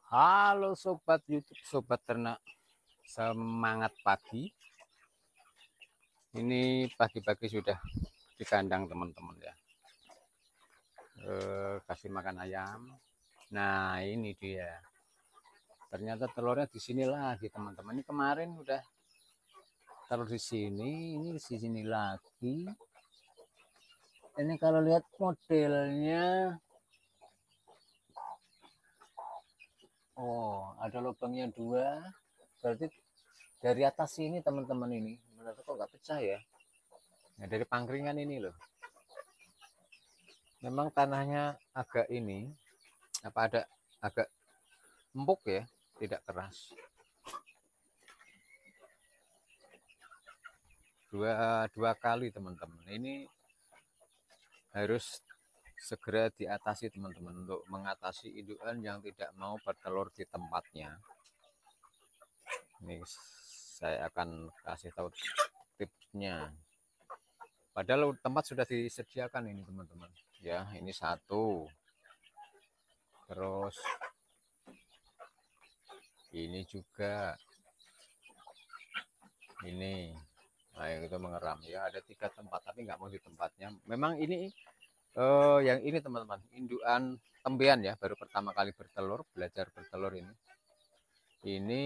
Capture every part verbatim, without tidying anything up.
Halo sobat YouTube, sobat ternak, semangat pagi. Ini pagi-pagi sudah di kandang teman-teman ya. Eh, kasih makan ayam. Nah ini dia. Ternyata telurnya di sini lagi teman-teman. Ini kemarin udah telur di sini, ini di sini lagi. Ini kalau lihat modelnya, oh ada lubangnya dua. Berarti dari atas sini teman-teman ini. Menurut kok nggak pecah ya? Nah, dari pangkringan ini loh. Memang tanahnya agak ini, apa ada agak empuk ya, tidak keras. Dua dua kali teman-teman. Ini harus segera diatasi teman-teman untuk mengatasi indukan yang tidak mau bertelur di tempatnya. Ini saya akan kasih tahu tipsnya. Padahal tempat sudah disediakan ini teman-teman. Ya, ini satu. Terus ini juga. Ini. Nah, yang itu mengeram ya. Ada tiga tempat tapi nggak mau di tempatnya. Memang ini eh, yang ini teman-teman, indukan tembian ya, baru pertama kali bertelur, belajar bertelur ini. Ini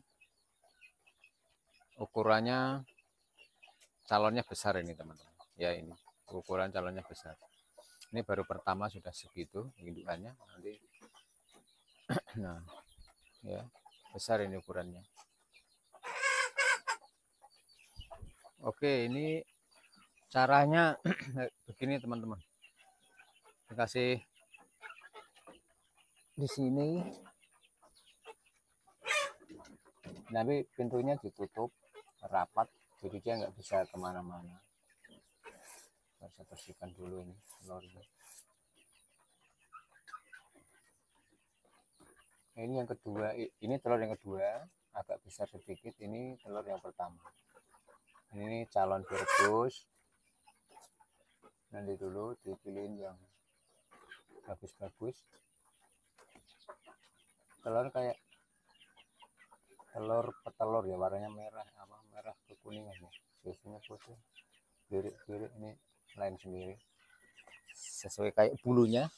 ukurannya calonnya besar ini teman-teman. Ya ini ukuran calonnya besar. Ini baru pertama sudah segitu indukannya. Nanti nah ya besar ini ukurannya. Oke, ini caranya begini teman-teman. Dikasih di sini, tapi pintunya ditutup rapat, jadi dia nggak bisa kemana-mana. Saya bersihkan dulu ini telurnya. Ini yang kedua, ini telur yang kedua, agak besar sedikit. Ini telur yang pertama. Ini calon direbus. Nanti dulu dipilihin yang bagus-bagus. Telur kayak telur petelur ya, warnanya merah, apa merah kekuningan ya. Biasanya putih, birik-birik, ini lain sendiri. Sesuai kayak bulunya.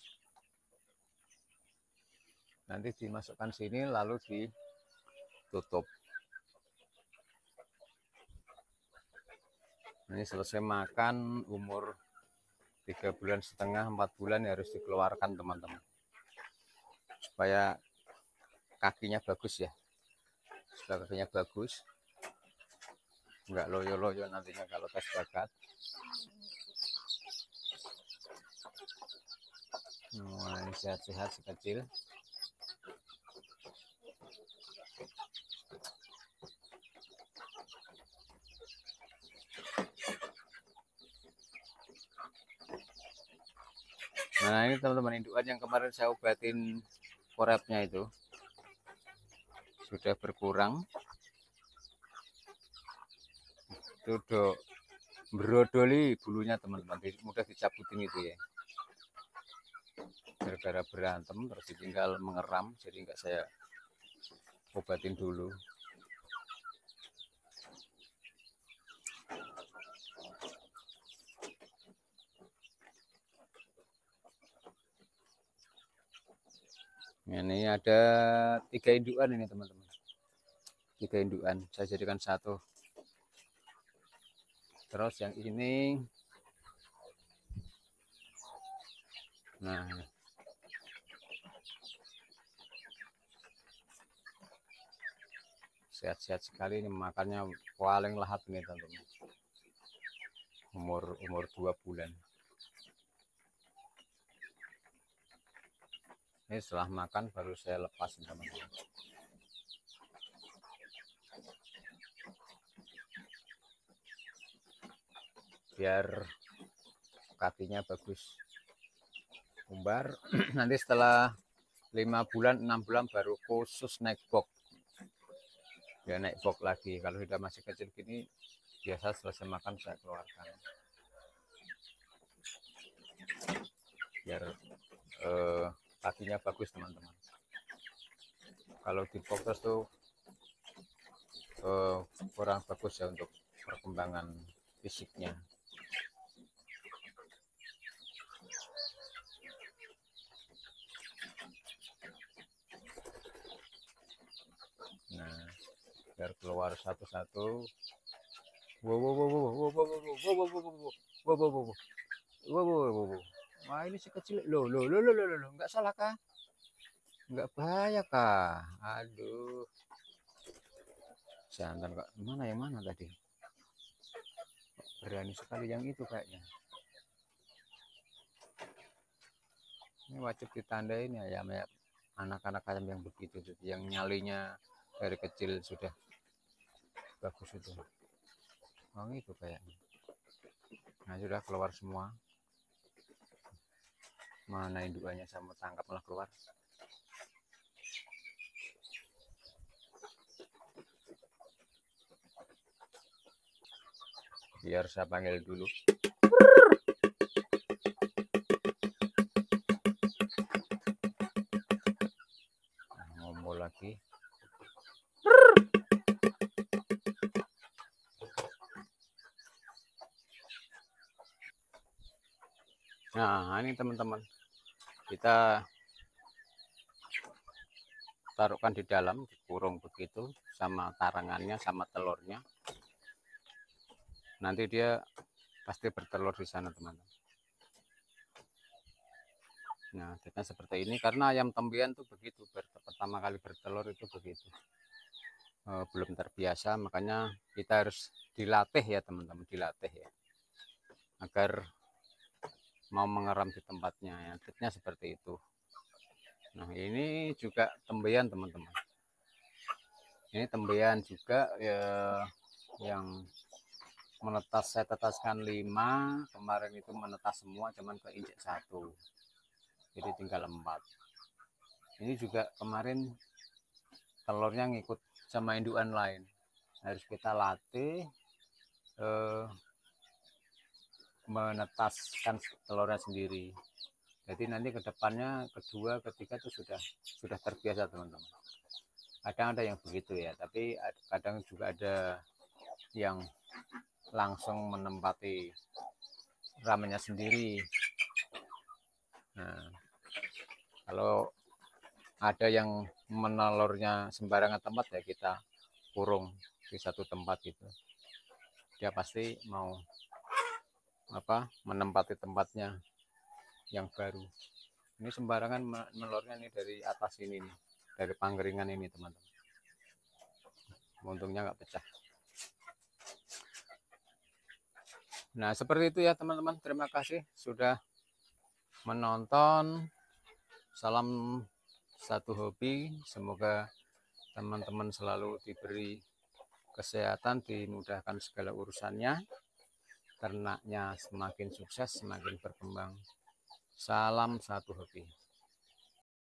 Nanti dimasukkan sini lalu ditutup. Ini selesai makan umur tiga bulan setengah, empat bulan ya harus dikeluarkan teman-teman, supaya kakinya bagus ya, supaya kakinya bagus, nggak loyo-loyo nantinya kalau tes bakat. Nah, ini sehat-sehat si kecil. Nah ini teman-teman, indukan yang kemarin saya obatin koretnya itu sudah berkurang. Itu udah brodoli bulunya teman-teman, mudah dicabutin itu ya. Gara-gara berantem terus tinggal mengeram, jadi nggak saya obatin dulu. Ini ada tiga indukan ini teman-teman, tiga indukan saya jadikan satu. Terus yang ini, nah sehat-sehat sekali ini, makannya paling lahap ini teman-teman, umur umur dua bulan. Ini setelah makan baru saya lepas teman-teman. Biar kakinya bagus umbar. Nanti setelah lima bulan enam bulan baru khusus naik box ya, naik box lagi. Kalau sudah masih kecil gini biasa selesai makan saya keluarkan biar eh, kakinya bagus teman-teman. kalau dipotong tuh uh, kurang bagus ya untuk perkembangan fisiknya. Nah, biar keluar satu-satu. Wow, wow, wow, wow, wow, wow, wow, wow, wow, wow, wow, wow, wow, wow, wow, wow, wow. Wah, ini si kecil. Loh, loh, loh, loh, loh, loh, nggak salah kah? Nggak bahaya kah? Aduh, jantan kok. Mana yang mana tadi? Berani sekali yang itu kayaknya. Ini wajib ditandain ya, ya anak-anak ayam yang begitu, yang nyalinya dari kecil sudah bagus itu. Oh itu kayaknya. Nah sudah keluar semua. Mana indukannya sama tangkap malah keluar. Biar saya panggil dulu. Nah, ngomong lagi. Nah ini teman-teman, kita taruhkan di dalam, dikurung begitu sama tarangannya sama telurnya. Nanti dia pasti bertelur di sana teman-teman. Nah kita seperti ini karena ayam tembian tuh begitu, pertama kali bertelur itu begitu, e, belum terbiasa, makanya kita harus dilatih ya teman-teman, dilatih ya agar mau mengeram di tempatnya ya, triknya seperti itu. Nah ini juga tembian teman-teman, ini tembian juga ya, yang menetas saya tetaskan lima, kemarin itu menetas semua, cuman keinjek satu, jadi tinggal empat. Ini juga kemarin telurnya ngikut sama indukan lain, harus kita latih eh, menetaskan telurnya sendiri. Jadi nanti kedepannya kedua ketiga itu sudah sudah terbiasa teman-teman. Kadang ada yang begitu ya, tapi kadang juga ada yang langsung menempati ramenya sendiri. Nah kalau ada yang menelurnya sembarangan tempat ya kita kurung di satu tempat gitu, dia pasti mau apa menempati tempatnya yang baru. Ini sembarangan menelurnya nih dari atas ini nih, dari panggeringan ini teman-teman, untungnya nggak pecah. Nah seperti itu ya teman-teman, terima kasih sudah menonton. Salam satu hobi, semoga teman-teman selalu diberi kesehatan, dimudahkan segala urusannya, ternaknya semakin sukses, semakin berkembang. Salam satu hobi.